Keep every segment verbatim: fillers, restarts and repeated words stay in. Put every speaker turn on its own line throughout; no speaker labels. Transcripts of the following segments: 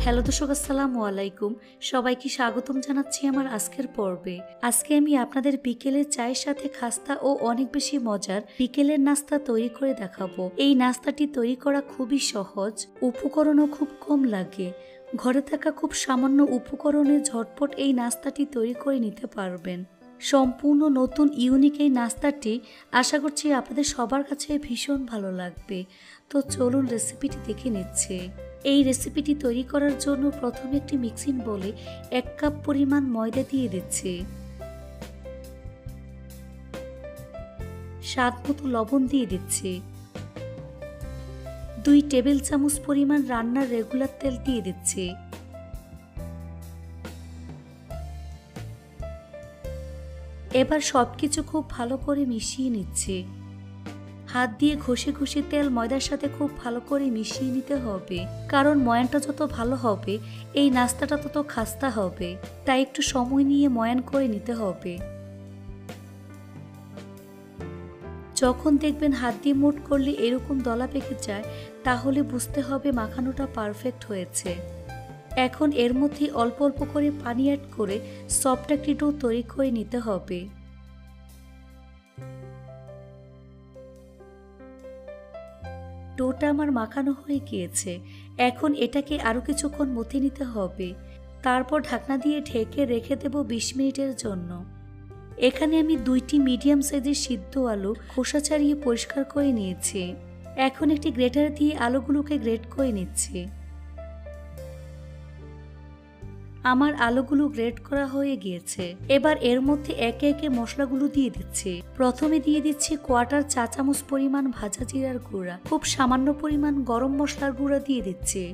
Hello দর্শক, আসসালামু আলাইকুম। সবাইকে স্বাগতম জানাচ্ছি আমার আজকের পর্বে। আজকে আমি আপনাদের বিকেলের চায়ের সাথে খাস্তা ও অনেক বেশি মজার বিকেলের নাস্তা তৈরি করে দেখাবো। এই নাস্তাটি তৈরি করা খুবই সহজ, উপকরণও খুব কম লাগে। ঘরে থাকা খুব সামান্য উপকরণে ঝটপট এই নাস্তাটি তৈরি করে নিতে পারবেন। সম্পূর্ণ নতুন ইউনিক এই নাস্তাটি আশা করছি আপনাদের সবার কাছে ভীষণ ভালো লাগবে। তো চলুন রেসিপিটি দেখে নিচ্ছে। এই রেসিপিটি তৈরি করার জন্য প্রথমে একটি মিক্সিং বোলে এক কাপ পরিমাণ ময়দা দিয়ে দিচ্ছি, স্বাদ মতো লবণ দিয়ে দিচ্ছি, দুই টেবিল চামচ পরিমাণ রান্নার রেগুলার তেল দিয়ে দিচ্ছি, এবার সবকিছু খুব ভালো করে মিশিয়ে নিচ্ছি। হাত দিয়ে ঘষে ঘষে তেল ময়দার সাথে খুব ভালো করে মিশিয়ে নিতে হবে, কারণ ময়ানটা যত ভালো হবে এই নাস্তাটা তত খাস্তা হবে, তাই একটু সময় নিয়ে ময়ান করে নিতে হবে। যখন দেখবেন হাত দিয়ে মুঠ করলে এরকম দলা পেকে যায়, তাহলে বুঝতে হবে মাখানোটা পারফেক্ট হয়েছে। এখন এর মধ্যে অল্প অল্প করে পানি অ্যাড করে সফট একটি ডো তৈরি করে নিতে হবে। ডোটা আমার মাখানো হয়ে গিয়েছে, এখন এটাকে আরো কিছুক্ষণ মথে নিতে হবে। তারপর ঢাকনা দিয়ে ঢেকে রেখে দেব বিশ মিনিটের জন্য। এখানে আমি দুইটি মিডিয়াম সাইজের সিদ্ধ আলু খোসা ছাড়িয়ে পরিষ্কার করে নিয়েছি। এখন একটি গ্রেটার দিয়ে আলুগুলোকে গ্রেট করে নিচ্ছি। আমার আলুগুলো গ্রেট করা হয়ে গিয়েছে। এবার এর মধ্যে একে একে মশলাগুলো দিয়ে দিচ্ছি। প্রথমে দিয়ে দিচ্ছি কোয়ার্টার চা চামচ পরিমাণ ভাজা জিরার গুঁড়া, খুব সামান্য পরিমাণ গরম মশলার গুঁড়া দিয়ে দিচ্ছি,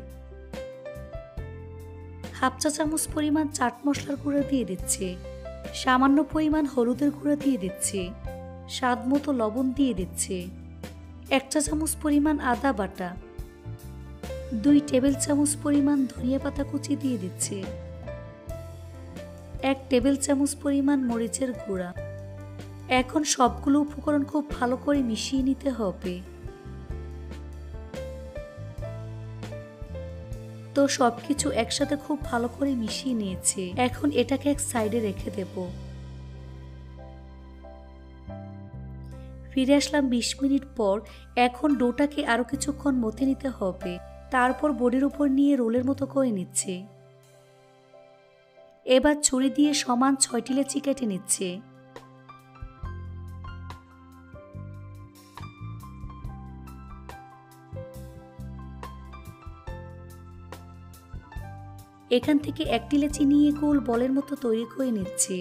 হাফ চা চামচ পরিমাণ চাট মশলার গুঁড়া দিয়ে দিচ্ছি, সামান্য পরিমাণ হলুদের গুঁড়া দিয়ে দিচ্ছি, স্বাদ মতো লবণ দিয়ে দিচ্ছি, এক চা চামচ পরিমাণ আদা বাটা, দুই টেবিল চামচ পরিমাণ ধনিয়া পাতা কুচি দিয়ে দিচ্ছি, এক টেবিল চামচ পরিমাণ মরিচের গুঁড়া। এখন সবগুলো উপকরণ খুব ভালো করে মিশিয়ে নিতে হবে। তো সবকিছু একসাথে খুব ভালো করে মিশিয়ে নিয়েছি। এখন এটাকে এক সাইডে রেখে দেব। ফিরে আসলাম বিশ মিনিট পর। এখন ডোটাকে আরো কিছুক্ষণ মথে নিতে হবে। তারপর বডির উপর নিয়ে রোলের মতো করে নিচ্ছি। এবার ছুরি দিয়ে সমান ছয়টি লেচি কেটে নিচ্ছে। এখান থেকে একটি লেচি নিয়ে গোল বলের মতো তৈরি করে নিচ্ছে।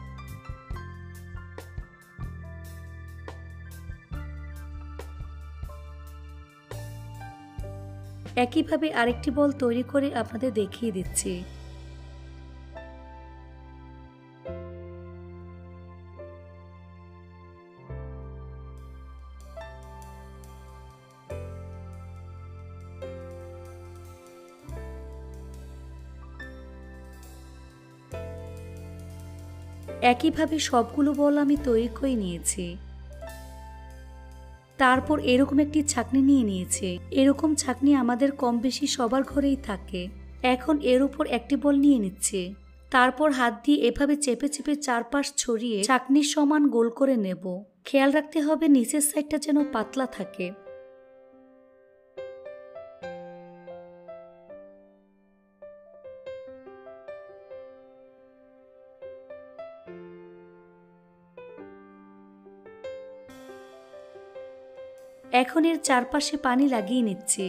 একইভাবে আরেকটি বল তৈরি করে আপনাদের দেখিয়ে দিচ্ছি। একইভাবে সবগুলো বল আমি তৈরি করে নিয়েছি। তারপর এরকম একটি ছাঁকনি নিয়ে নিয়েছে। এরকম ছাঁকনি আমাদের কম বেশি সবার ঘরেই থাকে। এখন এর উপর একটি বল নিয়ে নিচ্ছে। তারপর হাত দিয়ে এভাবে চেপে চেপে চারপাশ ছড়িয়ে ছাঁকনির সমান গোল করে নেব। খেয়াল রাখতে হবে নিচের সাইডটা যেন পাতলা থাকে। এখন এর চারপাশে পানি লাগিয়ে নিচ্ছি।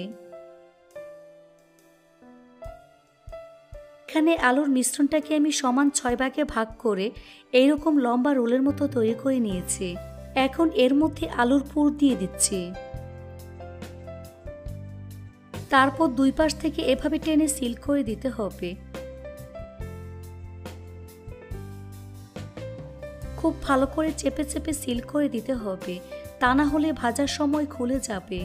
এখানে আলুর মিশ্রণটাকে আমি সমান ছয় ভাগে ভাগ করে এইরকম লম্বা রোলের মতো তৈরি করে নিয়েছি। এখন এর মধ্যে আলুর পুর দিয়ে দিচ্ছি। তারপর দুই পাশ থেকে এভাবে টেনে সিল করে দিতে হবে। খুব ভালো করে চেপে চেপে সিল করে দিতে হবে, তা না হলে ভাজার সময় খুলে যাবে।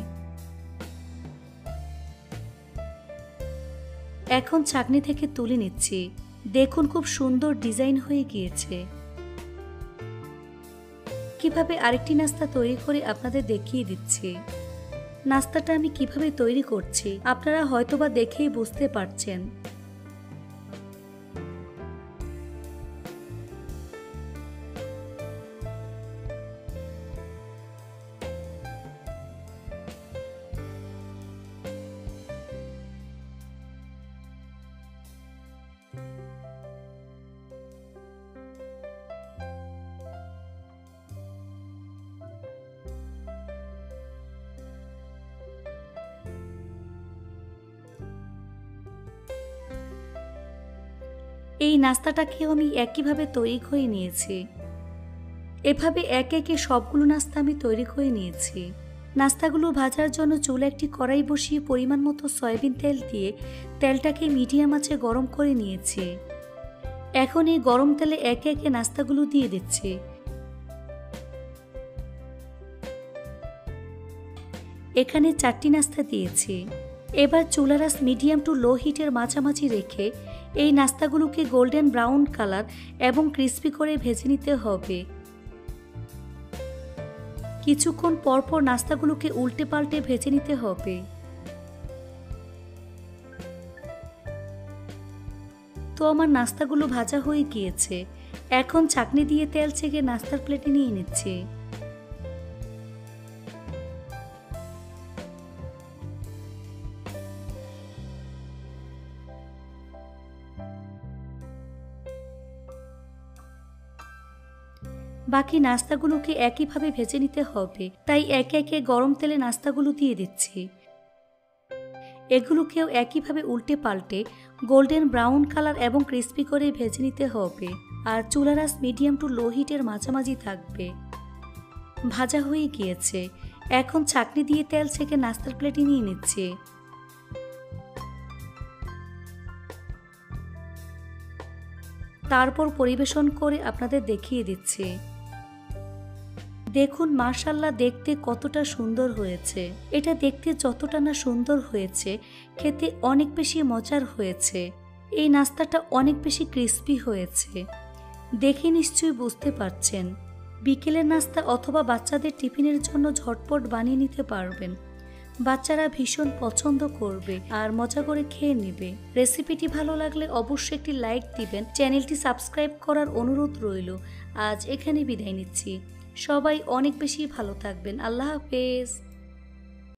এখন ছাঁকনি থেকে তুলে নিচ্ছি। দেখুন খুব সুন্দর ডিজাইন হয়ে গিয়েছে। কিভাবে আরেকটি নাস্তা তৈরি করে আপনাদের দেখিয়ে দিচ্ছি। নাস্তাটা আমি কিভাবে তৈরি করছি আপনারা হয়তোবা দেখেই বুঝতে পারছেন। এই নাস্তাটাকেও আমি একইভাবে তৈরি করে নিয়েছি। এভাবে একে একে সবগুলো নাস্তা আমি তৈরি করে নিয়েছি। নাস্তাগুলো ভাজার জন্য চুলে একটি কড়াই বসিয়ে পরিমাণ মতো সয়াবিন তেল দিয়ে তেলটাকে মিডিয়াম আঁচে গরম করে নিয়েছি। এখন এই গরম তেলে একে একে নাস্তাগুলো দিয়ে দিচ্ছি। এখানে চারটি নাস্তা দিয়েছি। এবার চুলার আঁচ মিডিয়াম টু লো হিটের মাঝামাঝি রেখে এই নাস্তাগুলোকে গোল্ডেন ব্রাউন কালার এবং ক্রিস্পি করে ভেজে নিতে হবে। কিছুক্ষণ পরপর নাস্তাগুলোকে উল্টে পাল্টে ভেজে নিতে হবে। তো আমার নাস্তাগুলো ভাজা হয়ে গিয়েছে। এখন ছাঁকনি দিয়ে তেল ছেঁকে নাস্তার প্লেটে নিয়ে নিচ্ছি। বাকি নাস্তাগুলোকে একইভাবে ভেজে নিতে হবে, তাই একে একে গরম তেলে নাস্তাগুলো দিয়ে দিচ্ছি। এগুলোকেও একইভাবে উল্টে পাল্টে গোল্ডেন ব্রাউন কালার এবং ক্রিস্পি করে ভেজে নিতে হবে। আর চুলার আঁচ মিডিয়াম টু লো হিটের মাঝামাঝি থাকবে। ভাজা হয়ে গিয়েছে। এখন ছাঁকনি দিয়ে তেল ছেঁকে নাস্তার প্লেটে নিয়ে নিচ্ছি। তারপর পরিবেশন করে আপনাদের দেখিয়ে দিচ্ছি। দেখুন মাশাআল্লাহ, দেখতে কতটা সুন্দর হয়েছে। এটা দেখতে যতটা না সুন্দর হয়েছে, খেতে অনেক বেশি মজার হয়েছে। এই নাস্তাটা অনেক বেশি ক্রিস্পি হয়েছে, দেখে নিশ্চয়ই বুঝতে পারছেন। বিকেলের নাস্তা অথবা বাচ্চাদের টিফিনের জন্য ঝটপট বানিয়ে নিতে পারবেন। বাচ্চারা ভীষণ পছন্দ করবে আর মজা করে খেয়ে নেবে। রেসিপিটি ভালো লাগলে অবশ্যই একটি লাইক দিবেন। চ্যানেলটি সাবস্ক্রাইব করার অনুরোধ রইল। আজ এখানে বিদায় নিচ্ছি। সবাই অনেক বেশি ভালো থাকবেন। আল্লাহ হাফেজ।